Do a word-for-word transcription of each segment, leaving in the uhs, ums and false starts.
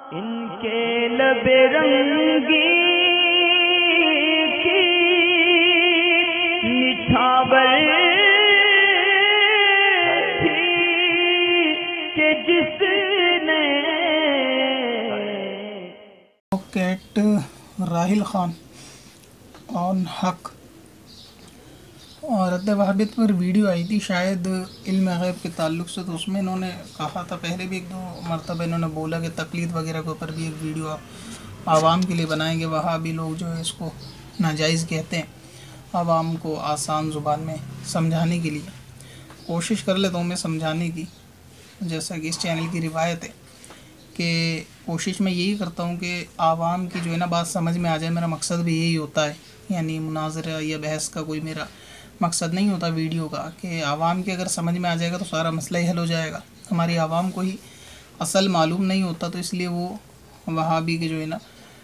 ان کے لب رنگی کی نچھاور تھی کہ جس نے کیٹ راحل خان آن حق رد وہابیت پر ویڈیو آئی تھی شاید علم غیب کے تعلق سے، تو اس میں انہوں نے کہا تھا، پہلے بھی ایک دو مرتبہ انہوں نے بولا کہ تقلید وغیرہ کے اوپر بھی ایک ویڈیو آپ عوام کے لیے بنائیں گے۔ وہابی لوگ جو ہے اس کو ناجائز کہتے ہیں، عوام کو آسان زبان میں سمجھانے کے لیے کوشش کر لیتا ہوں میں سمجھانے کی، جیسا کہ اس چینل کی روایت ہے کہ کوشش میں یہی کرتا ہوں کہ عوام کی جو ہے نا بات سمجھ میں آ جائے۔ میرا مقصد بھی یہی ہوتا ہے، یعنی مناظرہ یا بحث کا کوئی میرا مقصد نہیں ہوتا ویڈیو کا، کہ عوام کے اگر سمجھ میں آ جائے گا تو سارا مسئلہ ہی حل ہو جائے گا۔ ہماری عوام کو ہی اصل معلوم نہیں ہوتا، تو اس لیے وہ وہابی کے جو ہے نا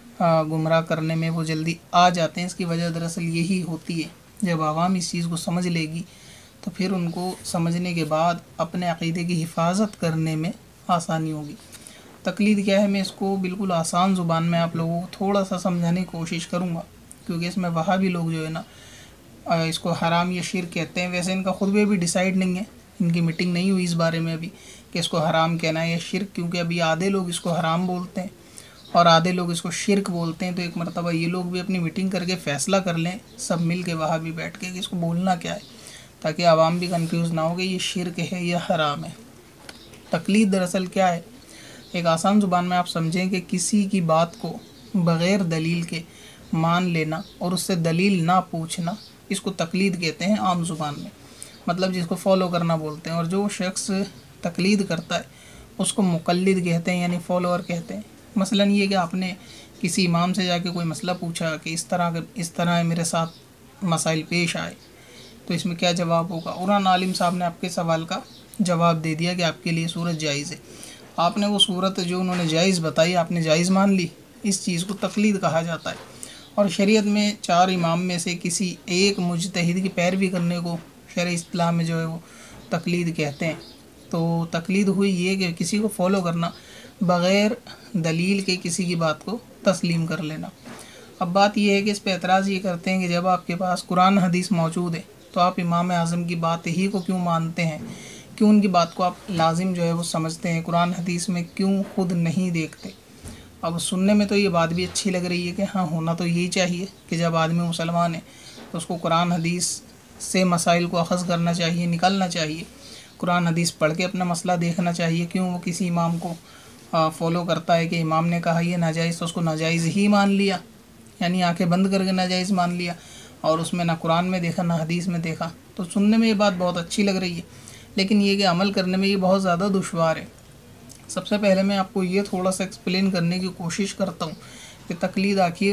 گمراہ کرنے میں وہ جلدی آ جاتے ہیں۔ اس کی وجہ دراصل یہی ہوتی ہے، جب عوام اس چیز کو سمجھ لے گی تو پھر ان کو سمجھنے کے بعد اپنے عقیدے کی حفاظت کرنے میں آسانی ہوگی۔ تقلید کیا ہے، میں اس کو بالکل آسان زبان میں آپ لوگوں کو تھوڑا سا سمجھانے کی کوشش کروں گا، کیونکہ اس میں وہابی لوگ جو ہے نا اس کو حرام یا شرک کہتے ہیں۔ ویسے ان کا خطبہ بھی ڈیسائیڈ نہیں ہے، ان کی میٹنگ نہیں ہوئی اس بارے میں ابھی کہ اس کو حرام کہنا ہے یا شرک، کیونکہ ابھی آدھے لوگ اس کو حرام بولتے ہیں اور آدھے لوگ اس کو شرک بولتے ہیں۔ تو ایک مرتبہ یہ لوگ بھی اپنی میٹنگ کر کے فیصلہ کر لیں سب مل کے وہابی بیٹھ کے کہ اس کو بولنا کیا ہے، تاکہ عوام بھی کنفیوز نہ ہو کہ یہ شرک ہے یا حرام ہے۔ تقلید دراصل کیا ہے، ایک آسان زبان میں آپ سمجھیں کہ کسی کی بات کو بغیر دلیل کے مان لینا اور اس سے دلیل نہ پوچھنا، اس کو تقلید کہتے ہیں عام زبان میں، مطلب جس کو فالو کرنا بولتے ہیں۔ اور جو شخص تقلید کرتا ہے اس کو مقلد کہتے ہیں، یعنی فالوور کہتے ہیں۔ مثلا یہ کہ آپ نے کسی امام سے جا کے کوئی مسئلہ پوچھا کہ اس طرح اس طرح میرے ساتھ مسائل پیش آئے تو اس میں کیا جواب ہوگا، قرآن عالم صاحب نے آپ کے سوال کا جواب دے دیا کہ آپ کے لیے صورت جائز ہے، آپ نے وہ صورت جو انہوں نے جائز بتائی آپ نے جائز مان لی، اس چیز کو تقلید کہا جاتا ہے۔ اور شریعت میں چار امام میں سے کسی ایک مجتہد کی پیروی کرنے کو شرع اصطلاح میں جو ہے وہ تقلید کہتے ہیں۔ تو تقلید ہوئی یہ کہ کسی کو فالو کرنا، بغیر دلیل کے کسی کی بات کو تسلیم کر لینا۔ اب بات یہ ہے کہ اس پہ اعتراض یہ کرتے ہیں کہ جب آپ کے پاس قرآن حدیث موجود ہے تو آپ امام اعظم کی بات ہی کو کیوں مانتے ہیں، کیوں ان کی بات کو آپ لازم جو ہے وہ سمجھتے ہیں، قرآن حدیث میں کیوں خود نہیں دیکھتے۔ اب سننے میں تو یہ بات بھی اچھی لگ رہی ہے کہ ہاں ہونا تو یہی چاہیے کہ جب آدمی مسلمان ہے تو اس کو قرآن حدیث سے مسائل کو اخذ کرنا چاہیے، نکالنا چاہیے، قرآن حدیث پڑھ کے اپنا مسئلہ دیکھنا چاہیے۔ کیوں وہ کسی امام کو فالو کرتا ہے کہ امام نے کہا یہ ناجائز تو اس کو ناجائز ہی مان لیا، یعنی آنکھیں بند کر کے ناجائز مان لیا، اور اس میں نہ قرآن میں دیکھا نہ حدیث میں دیکھا۔ تو سننے میں یہ بات بہت اچھی لگ رہی ہے، لیکن یہ کہ عمل کرنے میں یہ بہت زیادہ دشوار ہے۔ سب سے پہلے میں آپ کو یہ تھوڑا سا ایکسپلین کرنے کی کوشش کرتا ہوں کہ تقلید آخر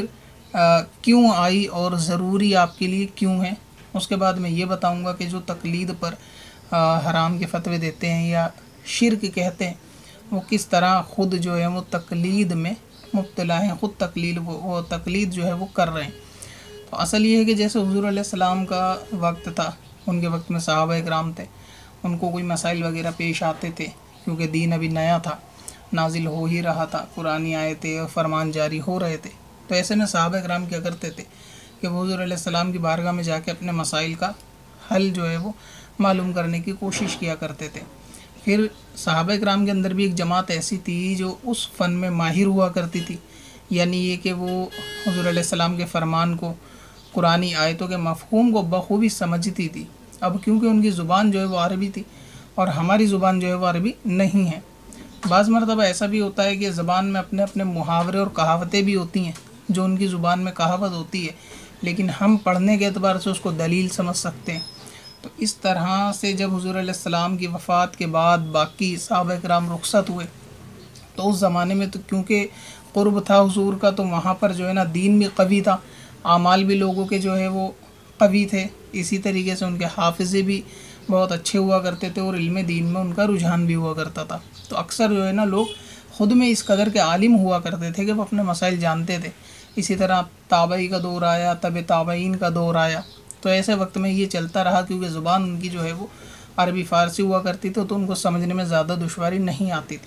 کیوں آئی اور ضروری آپ کے لیے کیوں ہے۔ اس کے بعد میں یہ بتاؤں گا کہ جو تقلید پر حرام کے فتوے دیتے ہیں یا شرک کہتے ہیں وہ کس طرح خود جو ہے وہ تقلید میں مبتلا ہیں، خود تقلید وہ تقلید جو ہے وہ کر رہے ہیں۔ تو اصل یہ ہے کہ جیسے حضور علیہ السلام کا وقت تھا، ان کے وقت میں صحابہ اکرام تھے، ان کو کوئی مسائل وغیرہ پیش آتے تھے کیونکہ دین ابھی نیا تھا، نازل ہو ہی رہا تھا، قرآنی آیتیں اور فرمان جاری ہو رہے تھے۔ تو ایسے میں صحابہ اکرام کیا کرتے تھے کہ وہ حضور علیہ السلام کی بارگاہ میں جا کے اپنے مسائل کا حل جو ہے وہ معلوم کرنے کی کوشش کیا کرتے تھے۔ پھر صحابہ اکرام کے اندر بھی ایک جماعت ایسی تھی جو اس فن میں ماہر ہوا کرتی تھی، یعنی یہ کہ وہ حضور علیہ السلام کے فرمان کو، قرآنی آیتوں کے مفہوم کو بخوبی سمجھتی تھی۔ اب کیونکہ ان کی زبان جو ہے وہ عربی تھی اور ہماری زبان جو ہے وہ عربی نہیں ہے، بعض مرتبہ ایسا بھی ہوتا ہے کہ زبان میں اپنے اپنے محاورے اور کہاوتیں بھی ہوتی ہیں جو ان کی زبان میں کہاوت ہوتی ہے، لیکن ہم پڑھنے کے اعتبار سے اس کو دلیل سمجھ سکتے ہیں۔ تو اس طرح سے جب حضور علیہ السلام کی وفات کے بعد باقی صحابہ اکرام رخصت ہوئے تو اس زمانے میں تو کیونکہ قرب تھا حضور کا، تو وہاں پر جو ہے نا دین بھی قوی تھا، اعمال بھی لوگوں کے جو ہے وہ قوی تھے، اسی طریقے سے ان کے حافظے بھی بہت اچھے ہوا کرتے تھے اور علم دین میں ان کا رجحان بھی ہوا کرتا تھا۔ تو اکثر جو ہے نا لوگ خود میں اس قدر کے عالم ہوا کرتے تھے کہ وہ اپنے مسائل جانتے تھے۔ اسی طرح تابعی کا دور آیا، تب تابعین کا دور آیا، تو ایسے وقت میں یہ چلتا رہا کیونکہ زبان ان کی جو ہے وہ عربی فارسی ہوا کرتی تھی، تو ان کو سمجھنے میں زیادہ دشواری نہیں آتی تھی۔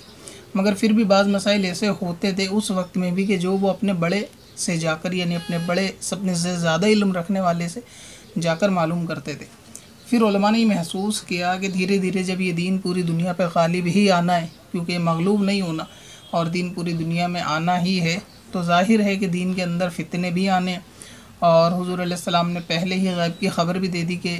مگر پھر بھی بعض مسائل ایسے ہوتے تھے اس وقت میں بھی کہ جو وہ اپنے بڑے سے جا کر یعنی اپنے بڑے اپنے سے زیادہ علم رکھنے والے سے جا کر معلوم کرتے تھے۔ پھر علماء نے یہ محسوس کیا کہ دھیرے دھیرے جب یہ دین پوری دنیا پہ غالب ہی آنا ہے، کیونکہ مغلوب نہیں ہونا اور دین پوری دنیا میں آنا ہی ہے، تو ظاہر ہے کہ دین کے اندر فتنے بھی آنے، اور حضور علیہ السلام نے پہلے ہی غیب کی خبر بھی دے دی کہ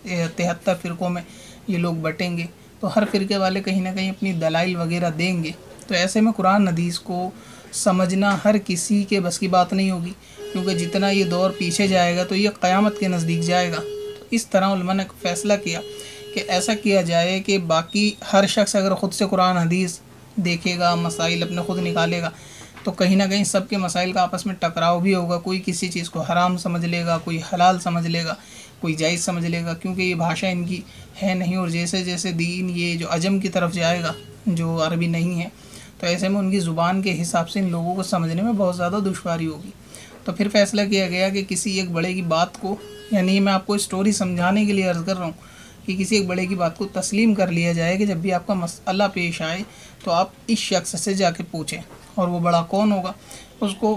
تہتر فرقوں میں یہ لوگ بٹیں گے، تو ہر فرقے والے کہیں نہ کہیں اپنی دلائل وغیرہ دیں گے۔ تو ایسے میں قرآن حدیث کو سمجھنا ہر کسی کے بس کی بات نہیں ہوگی، کیونکہ جتنا یہ دور پیچھے جائے گا تو یہ قیامت کے نزدیک جائے گا۔ تو اس طرح علماء نے فیصلہ کیا کہ ایسا کیا جائے کہ باقی ہر شخص اگر خود سے قرآن حدیث دیکھے گا، مسائل اپنے خود نکالے گا، تو کہیں نہ کہیں سب کے مسائل کا آپس میں ٹکراؤ بھی ہوگا، کوئی کسی چیز کو حرام سمجھ لے گا، کوئی حلال سمجھ لے گا، کوئی جائز سمجھ لے گا، کیونکہ یہ بھاشا ان کی ہے نہیں، اور جیسے جیسے دین یہ جو عجم کی طرف جائے گا جو عربی نہیں ہے، تو ایسے میں ان کی زبان کے حساب سے ان لوگوں کو سمجھنے میں بہت زیادہ دشواری ہوگی۔ تو پھر فیصلہ کیا گیا کہ کسی ایک بڑے کی بات کو، یعنی میں آپ کو اسٹوری سمجھانے کے لیے عرض کر رہا ہوں کہ کسی ایک بڑے کی بات کو تسلیم کر لیا جائے کہ جب بھی آپ کا مسئلہ پیش آئے تو آپ اس شخص سے جا کے پوچھیں، اور وہ بڑا کون ہوگا؟ اس کو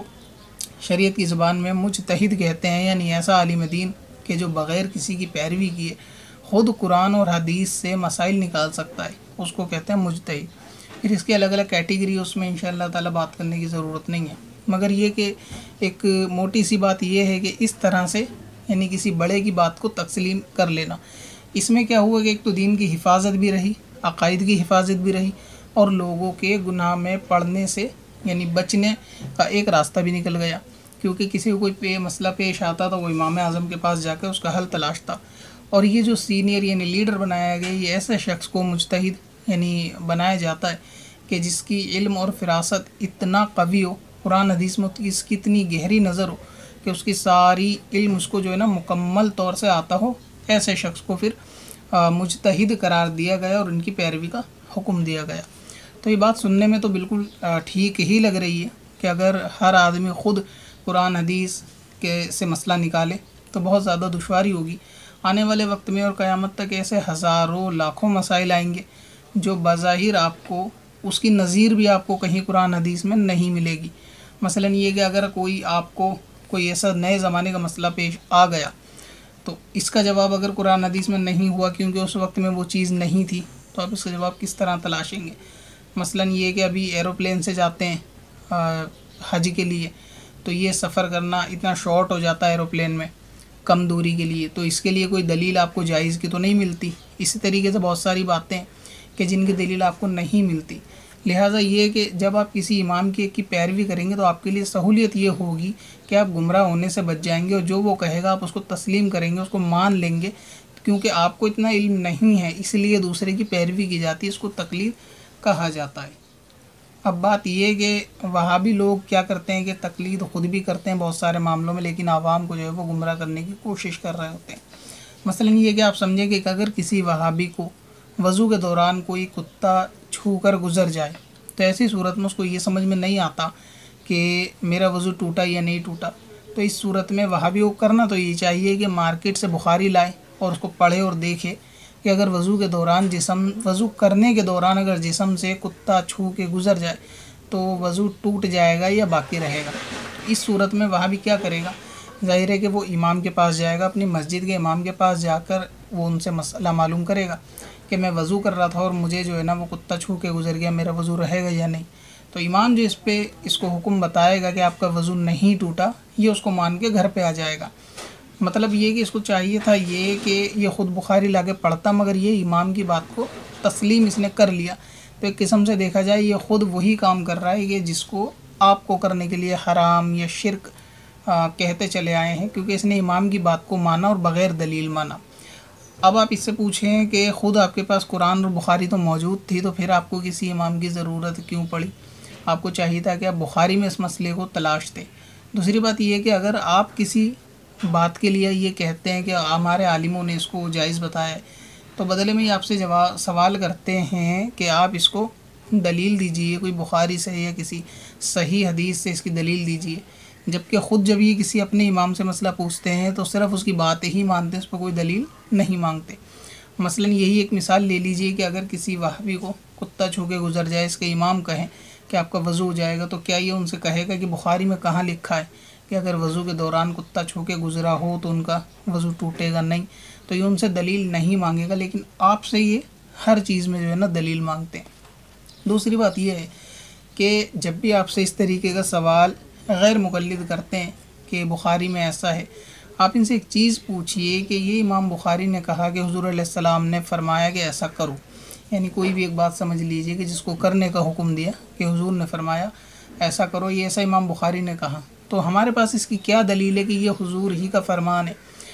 شریعت کی زبان میں مجتہد کہتے ہیں، یعنی ایسا عالم دین کہ جو بغیر کسی کی پیروی کیے خود قرآن اور حدیث سے مسائل نکال سکتا ہے، اس کو کہتے ہیں مجتہد۔ پھر اس کے الگ الگ کیٹیگری اس میں انشاءاللہ تعالی بات کرنے کی ضرورت نہیں ہے، مگر یہ کہ ایک موٹی سی بات یہ ہے کہ اس طرح سے یعنی کسی بڑے کی بات کو تسلیم کر لینا، اس میں کیا ہوا کہ ایک تو دین کی حفاظت بھی رہی، عقائد کی حفاظت بھی رہی، اور لوگوں کے گناہ میں پڑنے سے یعنی بچنے کا ایک راستہ بھی نکل گیا، کیونکہ کسی کو کوئی پے مسئلہ پیش آتا تو وہ امام اعظم کے پاس جا کے اس کا حل تلاشتا، اور یہ جو سینئر یعنی لیڈر بنایا گیا، یہ ایسے شخص کو مجتہد یعنی بنایا جاتا ہے کہ جس کی علم اور فراست اتنا قوی ہو، قرآن حدیث میں اس کی اتنی گہری نظر ہو کہ اس کی ساری علم اس کو جو ہے نا مکمل طور سے آتا ہو، ایسے شخص کو پھر مجتہد قرار دیا گیا اور ان کی پیروی کا حکم دیا گیا۔ تو یہ بات سننے میں تو بالکل ٹھیک ہی لگ رہی ہے کہ اگر ہر آدمی خود قرآن حدیث کے سے مسئلہ نکالے تو بہت زیادہ دشواری ہوگی۔ آنے والے وقت میں اور قیامت تک ایسے ہزاروں لاکھوں مسائل آئیں گے جو بظاہر آپ کو اس کی نظیر بھی آپ کو کہیں قرآن حدیث میں نہیں ملے گی۔ مثلا یہ کہ اگر کوئی آپ کو کوئی ایسا نئے زمانے کا مسئلہ پیش آ گیا تو اس کا جواب اگر قرآن حدیث میں نہیں ہوا کیونکہ اس وقت میں وہ چیز نہیں تھی، تو آپ اس کا جواب کس طرح تلاشیں گے؟ مثلا یہ کہ ابھی ایروپلین سے جاتے ہیں حج کے لیے، تو یہ سفر کرنا اتنا شارٹ ہو جاتا ہے ایروپلین میں کم دوری کے لیے، تو اس کے لیے کوئی دلیل آپ کو جائز کی تو نہیں ملتی۔ اسی طریقے سے بہت ساری باتیں کہ جن کی دلیل آپ کو نہیں ملتی، لہٰذا یہ کہ جب آپ کسی امام کی کی پیروی کریں گے تو آپ کے لیے سہولیت یہ ہوگی کہ آپ گمراہ ہونے سے بچ جائیں گے، اور جو وہ کہے گا آپ اس کو تسلیم کریں گے، اس کو مان لیں گے، کیونکہ آپ کو اتنا علم نہیں ہے، اس لیے دوسرے کی پیروی کی جاتی ہے، اس کو تقلید کہا جاتا ہے۔ اب بات یہ کہ وہابی لوگ کیا کرتے ہیں کہ تقلید خود بھی کرتے ہیں بہت سارے معاملوں میں، لیکن عوام کو جو ہے وہ گمراہ کرنے کی کوشش کر رہے ہوتے ہیں۔ مثلا یہ کہ آپ سمجھیں کہ اگر کسی وہابی کو وضو کے دوران کوئی کتا چھو کر گزر جائے تو ایسی صورت میں اس کو یہ سمجھ میں نہیں آتا کہ میرا وضو ٹوٹا یا نہیں ٹوٹا، تو اس صورت میں وہابی کو کرنا تو یہ چاہیے کہ مارکیٹ سے بخاری لائے اور اس کو پڑھے اور دیکھے کہ اگر وضو کے دوران جسم وضو کرنے کے دوران اگر جسم سے کتا چھو کے گزر جائے تو وضو ٹوٹ جائے گا یا باقی رہے گا۔ اس صورت میں وہابی کیا کرے گا؟ ظاہر ہے کہ وہ امام کے پاس جائے گا، اپنی مسجد کے امام کے پاس جا کر وہ ان سے مسئلہ معلوم کرے گا کہ میں وضو کر رہا تھا اور مجھے جو ہے نا وہ کتا چھو کے گزر گیا، میرا وضو رہے گا یا نہیں۔ تو امام جو اس پہ اس کو حکم بتائے گا کہ آپ کا وضو نہیں ٹوٹا، یہ اس کو مان کے گھر پہ آ جائے گا۔ مطلب یہ کہ اس کو چاہیے تھا یہ کہ یہ خود بخاری لا کے پڑھتا، مگر یہ امام کی بات کو تسلیم اس نے کر لیا، تو ایک قسم سے دیکھا جائے یہ خود وہی کام کر رہا ہے کہ جس کو آپ کو کرنے کے لیے حرام یا شرک کہتے چلے آئے ہیں، کیونکہ اس نے امام کی بات کو مانا اور بغیر دلیل مانا۔ اب آپ اس سے پوچھیں کہ خود آپ کے پاس قرآن اور بخاری تو موجود تھی، تو پھر آپ کو کسی امام کی ضرورت کیوں پڑی؟ آپ کو چاہیے تھا کہ آپ بخاری میں اس مسئلے کو تلاشتے۔ دوسری بات یہ کہ اگر آپ کسی بات کے لیے یہ کہتے ہیں کہ ہمارے عالموں نے اس کو جائز بتایا ہے، تو بدلے میں یہ آپ سے جواب سوال کرتے ہیں کہ آپ اس کو دلیل دیجئے، کوئی بخاری سے یا کسی صحیح حدیث سے اس کی دلیل دیجئے، جبکہ خود جب یہ کسی اپنے امام سے مسئلہ پوچھتے ہیں تو صرف اس کی بات ہی مانتے ہیں، اس پر کوئی دلیل نہیں مانگتے۔ مثلا یہی ایک مثال لے لیجئے کہ اگر کسی وہابی کو کتا چھو کے گزر جائے، اس کے امام کہیں کہ آپ کا وضو ہو جائے گا، تو کیا یہ ان سے کہے گا کہ بخاری میں کہاں لکھا ہے کہ اگر وضو کے دوران کتا چھو کے گزرا ہو تو ان کا وضو ٹوٹے گا؟ نہیں، تو یہ ان سے دلیل نہیں مانگے گا، لیکن آپ سے یہ ہر چیز میں جو ہے نا دلیل مانگتے ہیں۔ دوسری بات یہ ہے کہ جب بھی آپ سے اس طریقے کا سوال غیر مقلد کرتے ہیں کہ بخاری میں ایسا ہے، آپ ان سے ایک چیز پوچھئے کہ یہ امام بخاری نے کہا کہ حضور علیہ السلام نے فرمایا کہ ایسا کرو، یعنی کوئی بھی ایک بات سمجھ لیجئے کہ جس کو کرنے کا حکم دیا کہ حضور نے فرمایا ایسا کرو، یہ ایسا امام بخاری نے کہا، تو ہمارے پاس اس کی کیا دلیل ہے کہ یہ حضور ہی کا فرمان ہے؟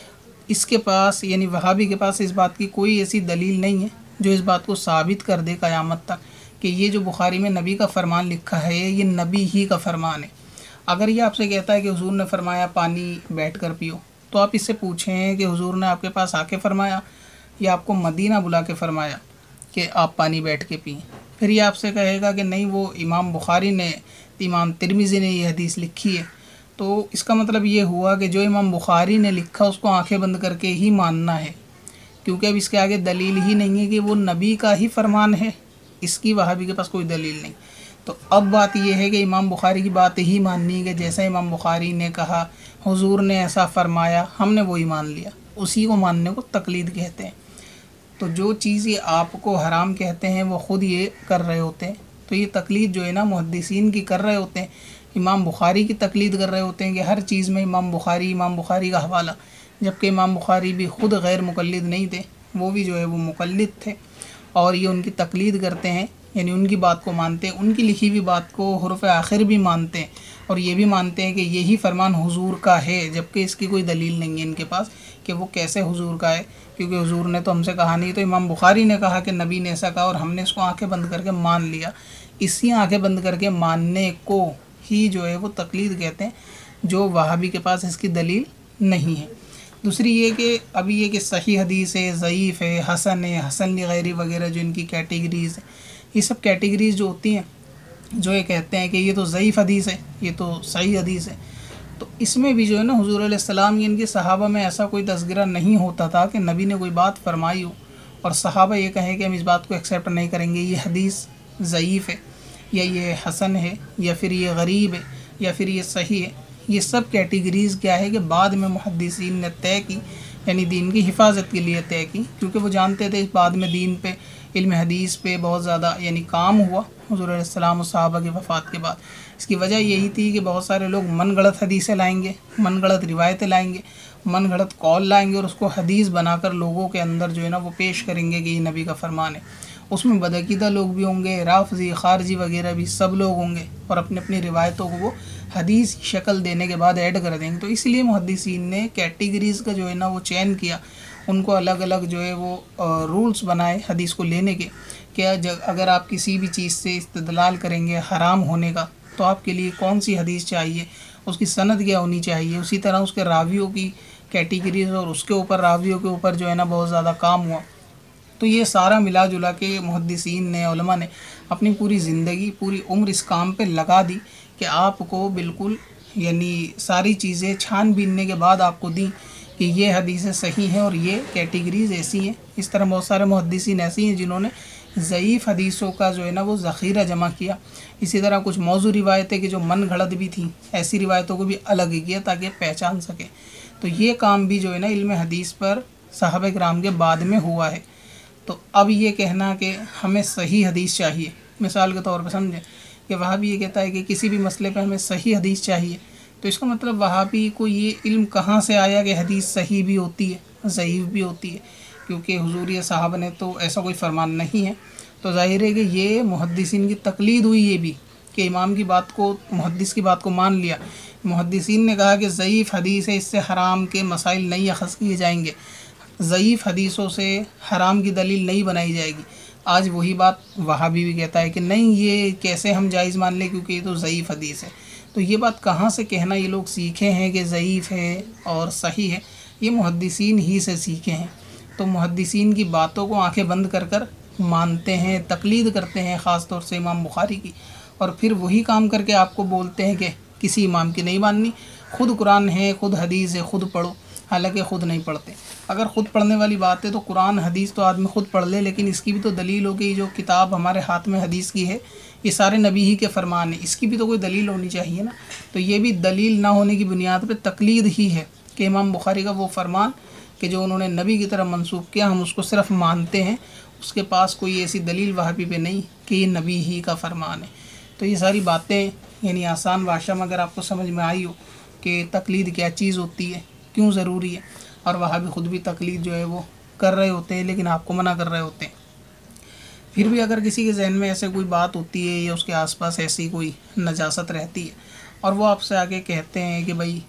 اس کے پاس یعنی وہابی کے پاس اس بات کی کوئی ایسی دلیل نہیں ہے جو اس بات کو ثابت کر دے قیامت تک کہ یہ جو بخاری میں نبی کا فرمان لکھا ہے یہ نبی ہی کا فرمان ہے۔ اگر یہ آپ سے کہتا ہے کہ حضور نے فرمایا پانی بیٹھ کر پیو، تو آپ اس سے پوچھیں کہ حضور نے آپ کے پاس آ کے فرمایا یا آپ کو مدینہ بلا کے فرمایا کہ آپ پانی بیٹھ کے پئیں؟ پھر یہ آپ سے کہے گا کہ نہیں وہ امام بخاری نے، امام ترمذی نے یہ حدیث لکھی ہے، تو اس کا مطلب یہ ہوا کہ جو امام بخاری نے لکھا اس کو آنکھیں بند کر کے ہی ماننا ہے، کیونکہ اب اس کے آگے دلیل ہی نہیں ہے کہ وہ نبی کا ہی فرمان ہے، اس کی وہابی کے پاس کوئی دلیل نہیں۔ تو اب بات یہ ہے کہ امام بخاری کی بات ہی ماننی ہے کہ جیسا امام بخاری نے کہا حضور نے ایسا فرمایا، ہم نے وہی مان لیا، اسی کو ماننے کو تقلید کہتے ہیں۔ تو جو چیز یہ آپ کو حرام کہتے ہیں وہ خود یہ کر رہے ہوتے ہیں، تو یہ تقلید جو ہے نا محدثین کی کر رہے ہوتے ہیں، امام بخاری کی تقلید کر رہے ہوتے ہیں کہ ہر چیز میں امام بخاری امام بخاری کا حوالہ، جبکہ امام بخاری بھی خود غیر مقلد نہیں تھے، وہ بھی جو ہے وہ مقلد تھے، اور یہ ان کی تقلید کرتے ہیں، یعنی ان کی بات کو مانتے ہیں، ان کی لکھی ہوئی بات کو حرف آخر بھی مانتے ہیں، اور یہ بھی مانتے ہیں کہ یہی فرمان حضور کا ہے، جبکہ اس کی کوئی دلیل نہیں ہے ان کے پاس کہ وہ کیسے حضور کا ہے، کیونکہ حضور نے تو ہم سے کہا نہیں، تو امام بخاری نے کہا کہ نبی نے ایسا کہا اور ہم نے اس کو آنکھیں بند کر کے مان لیا۔ اسی آنکھیں بند کر کے ماننے کو ہی جو ہے وہ تقلید کہتے ہیں، جو وہابی کے پاس اس کی دلیل نہیں ہے۔ دوسری یہ کہ ابھی یہ کہ صحیح حدیث ہے، ضعیف ہے، حسن ہے، حسن لغیری وغیرہ جو ان کی کیٹیگریز ہیں، یہ سب کیٹیگریز جو ہوتی ہیں جو یہ کہتے ہیں کہ یہ تو ضعیف حدیث ہے، یہ تو صحیح حدیث ہے، تو اس میں بھی جو ہے نا حضور علیہ السلام یا ان کے صحابہ میں ایسا کوئی تذکرہ نہیں ہوتا تھا کہ نبی نے کوئی بات فرمائی ہو اور صحابہ یہ کہیں کہ ہم اس بات کو ایکسیپٹ نہیں کریں گے، یہ حدیث ضعیف ہے یا یہ حسن ہے یا پھر یہ غریب ہے یا پھر یہ صحیح ہے۔ یہ سب کیٹیگریز کیا ہے کہ بعد میں محدثین نے طے کی، یعنی دین کی حفاظت کے لیے طے کی، کیونکہ وہ جانتے تھے اس بعد میں دین پہ، علم حدیث پہ بہت زیادہ یعنی کام ہوا حضور علیہ السلام و صحابہ کی وفات کے بعد۔ اس کی وجہ یہی تھی کہ بہت سارے لوگ من گھڑت حدیثیں لائیں گے، من گھڑت روایتیں لائیں گے، من گھڑت قول لائیں گے اور اس کو حدیث بنا کر لوگوں کے اندر جو ہے نا وہ پیش کریں گے کہ یہ نبی کا فرمان ہے۔ اس میں بدعقیدہ لوگ بھی ہوں گے، رافضی، خارجی وغیرہ بھی سب لوگ ہوں گے، اور اپنی اپنی روایتوں کو وہ حدیث شکل دینے کے بعد ایڈ کر دیں گے۔ تو اس لیے محدثین نے کیٹیگریز کا جو ہے نا وہ چین کیا، ان کو الگ الگ جو ہے وہ رولز بنائے حدیث کو لینے کے، کہ اگر آپ کسی بھی چیز سے استدلال کریں گے حرام ہونے کا تو آپ کے لیے کون سی حدیث چاہیے، اس کی سند کیا ہونی چاہیے، اسی طرح اس کے راویوں کی کیٹیگریز اور اس کے اوپر راویوں کے اوپر جو ہے نا بہت زیادہ کام ہوا۔ تو یہ سارا ملا جلا کے محدثین نے، علماء نے اپنی پوری زندگی، پوری عمر اس کام پہ لگا دی کہ آپ کو بالکل یعنی ساری چیزیں چھان بیننے کے بعد آپ کو دیں کہ یہ حدیثیں صحیح ہیں اور یہ کیٹیگریز ایسی ہیں۔ اس طرح بہت سارے محدثین ایسی ہیں جنہوں نے ضعیف حدیثوں کا جو ہے نا وہ ذخیرہ جمع کیا، اسی طرح کچھ موضوع روایتیں کہ جو من گھڑت بھی تھیں، ایسی روایتوں کو بھی الگ کیا تاکہ پہچان سکیں۔ تو یہ کام بھی جو ہے نا علم حدیث پر صحابہ کرام کے بعد میں ہوا ہے۔ تو اب یہ کہنا کہ ہمیں صحیح حدیث چاہیے، مثال کے طور پر سمجھیں کہ وہابی یہ کہتا ہے کہ کسی بھی مسئلے پہ ہمیں صحیح حدیث چاہیے، تو اس کا مطلب وہابی کو یہ علم کہاں سے آیا کہ حدیث صحیح بھی ہوتی ہے، ضعیف بھی ہوتی ہے، کیونکہ حضور یا صحابہ نے تو ایسا کوئی فرمان نہیں ہے۔ تو ظاہر ہے کہ یہ محدثین کی تقلید ہوئی، یہ بھی کہ امام کی بات کو، محدث کی بات کو مان لیا۔ محدثین نے کہا کہ ضعیف حدیث ہے، اس سے حرام کے مسائل نہیں اخذ کیے جائیں گے، ضعیف حدیثوں سے حرام کی دلیل نہیں بنائی جائے گی۔ آج وہی بات وہابی بھی کہتا ہے کہ نہیں یہ کیسے ہم جائز مان لیں کیونکہ یہ تو ضعیف حدیث ہے۔ تو یہ بات کہاں سے کہنا یہ لوگ سیکھے ہیں کہ ضعیف ہے اور صحیح ہے؟ یہ محدثین ہی سے سیکھے ہیں۔ تو محدثین کی باتوں کو آنکھیں بند کر کر مانتے ہیں، تقلید کرتے ہیں، خاص طور سے امام بخاری کی، اور پھر وہی کام کر کے آپ کو بولتے ہیں کہ کسی امام کی نہیں ماننی، خود قرآن ہے، خود حدیث ہے، خود پڑھو۔ حالانکہ خود نہیں پڑھتے. اگر خود پڑھنے والی بات ہے تو قرآن حدیث تو آدمی خود پڑھ لے، لیکن اس کی بھی تو دلیل ہو کہ جو کتاب ہمارے ہاتھ میں حدیث کی ہے یہ سارے نبی ہی کے فرمان ہیں، اس کی بھی تو کوئی دلیل ہونی چاہیے نا. تو یہ بھی دلیل نہ ہونے کی بنیاد پہ تقلید ہی ہے کہ امام بخاری کا وہ فرمان کہ جو انہوں نے نبی کی طرف منسوب کیا ہم اس کو صرف مانتے ہیں، اس کے پاس کوئی ایسی دلیل وہابی پہ نہیں کہ یہ نبی ہی کا فرمان ہے. تو یہ ساری باتیں یعنی آسان بھاشا میں اگر آپ کو سمجھ میں آئی ہو کہ تقلید کیا چیز ہوتی ہے، کیوں ضروری ہے، اور وہابی خود بھی تقلید جو ہے وہ کر رہے ہوتے ہیں لیکن آپ کو منع کر رہے ہوتے ہیں. پھر بھی اگر کسی کے ذہن میں ایسے کوئی بات ہوتی ہے یا اس کے آس پاس ایسی کوئی نجاست رہتی ہے اور وہ آپ سے آگے کہتے ہیں کہ بھائی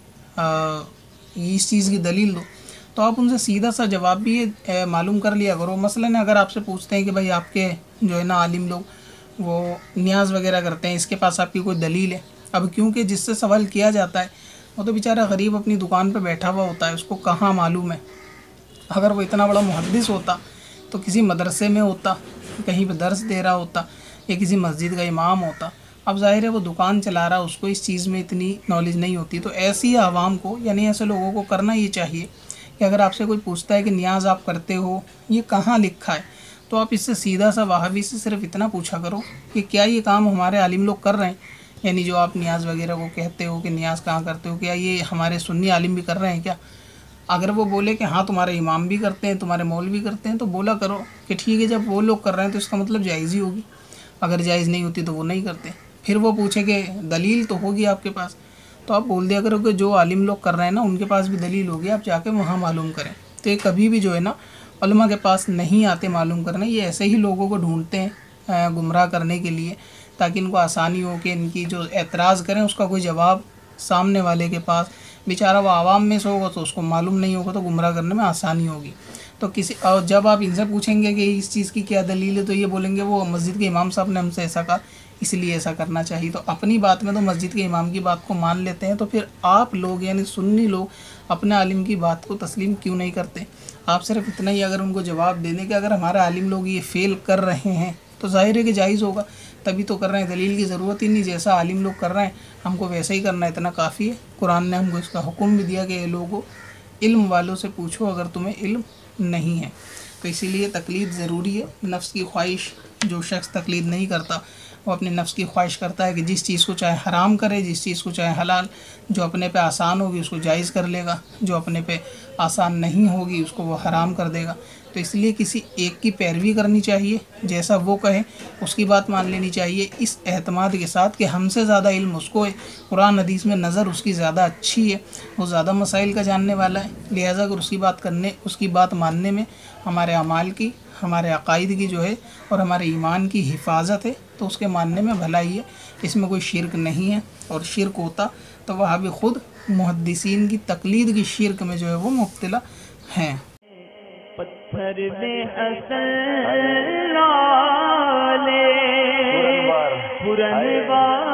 اس چیز کی دلیل دو، تو آپ ان سے سیدھا سا جواب بھی یہ معلوم کر لیا کرو. مثلاً اگر آپ سے پوچھتے ہیں کہ بھائی آپ کے جو ہے نا عالم لوگ وہ نیاز وغیرہ کرتے ہیں، اس کے پاس آپ کی کوئی دلیل ہے؟ اب کیونکہ جس سے سوال کیا جاتا ہے وہ تو بیچارہ غریب اپنی دکان پہ بیٹھا ہوا ہوتا ہے، اس کو کہاں معلوم ہے. اگر وہ اتنا بڑا محدث ہوتا تو کسی مدرسے میں ہوتا، کہیں پہ درس دے رہا ہوتا یا کسی مسجد کا امام ہوتا. اب ظاہر ہے وہ دکان چلا رہا، اس کو اس چیز میں اتنی نالج نہیں ہوتی. تو ایسی عوام کو یعنی ایسے لوگوں کو کرنا یہ چاہیے کہ اگر آپ سے کوئی پوچھتا ہے کہ نیاز آپ کرتے ہو یہ کہاں لکھا ہے، تو آپ اس سے سیدھا سا وہابی سے صرف اتنا پوچھا کرو کہ کیا یہ کام ہمارے عالم لوگ کر رہے ہیں، یعنی جو آپ نیاز وغیرہ کو کہتے ہو کہ نیاز کہاں کرتے ہو، کیا یہ ہمارے سنی عالم بھی کر رہے ہیں کیا؟ اگر وہ بولے کہ ہاں تمہارے امام بھی کرتے ہیں، تمہارے مولوی بھی کرتے ہیں، تو بولا کرو کہ ٹھیک ہے جب وہ لوگ کر رہے ہیں تو اس کا مطلب جائز ہی ہوگی، اگر جائز نہیں ہوتی تو وہ نہیں کرتے. پھر وہ پوچھے کہ دلیل تو ہوگی آپ کے پاس، تو آپ بول دیا کرو کہ جو عالم لوگ کر رہے ہیں نا ان کے پاس بھی دلیل ہوگی، آپ جا کے وہاں معلوم کریں. تو یہ کبھی بھی جو ہے نا علماء کے پاس نہیں آتے معلوم کرنے، یہ ایسے ہی لوگوں کو ڈھونڈتے ہیں گمراہ کرنے کے لیے تاکہ ان کو آسانی ہو کہ ان کی جو اعتراض کریں اس کا کوئی جواب سامنے والے کے پاس، بیچارہ وہ عوام میں سے ہوگا تو اس کو معلوم نہیں ہوگا تو گمراہ کرنے میں آسانی ہوگی. تو کسی اور جب آپ ان سے پوچھیں گے کہ اس چیز کی کیا دلیل ہے تو یہ بولیں گے وہ مسجد کے امام صاحب نے ہم سے ایسا کہا اس لیے ایسا کرنا چاہیے. تو اپنی بات میں تو مسجد کے امام کی بات کو مان لیتے ہیں، تو پھر آپ لوگ یعنی سنی لوگ اپنے عالم کی بات کو تسلیم کیوں نہیں کرتے؟ آپ صرف اتنا ہی اگر ان کو جواب دے دیں کہ اگر ہمارے عالم لوگ یہ فیل کر رہے ہیں تو ظاہر ہے کہ جائز ہوگا، تبھی تو کر رہے ہیں، دلیل کی ضرورت ہی نہیں، جیسا عالم لوگ کر رہے ہیں ہم کو ویسا ہی کرنا، اتنا کافی ہے. قرآن نے ہم کو اس کا حکم بھی دیا کہ اے لوگوں علم والوں سے پوچھو اگر تمہیں علم نہیں ہے. تو اسی لیے تقلید ضروری ہے. نفس کی خواہش، جو شخص تقلید نہیں کرتا وہ اپنے نفس کی خواہش کرتا ہے کہ جس چیز کو چاہے حرام کرے، جس چیز کو چاہے حلال، جو اپنے پہ آسان ہوگی اس کو جائز کر لے گا، جو اپنے پہ آسان نہیں ہوگی اس کو وہ حرام کر دے گا. تو اس لیے کسی ایک کی پیروی کرنی چاہیے، جیسا وہ کہے اس کی بات مان لینی چاہیے، اس اعتماد کے ساتھ کہ ہم سے زیادہ علم اس کو ہے، قرآن حدیث میں نظر اس کی زیادہ اچھی ہے، وہ زیادہ مسائل کا جاننے والا ہے. لہٰذا اگر اس کی بات کرنے اس کی بات ماننے میں ہمارے اعمال کی، ہمارے عقائد کی جو ہے اور ہمارے ایمان کی حفاظت ہے تو اس کے ماننے میں بھلائی ہے، اس میں کوئی شرک نہیں ہے. اور شرک ہوتا تو وہاں بھی خود محدثین کی تقلید کی شرک میں جو ہے وہ مبتلا ہیں. پتھر میں حسن لالے پرن بار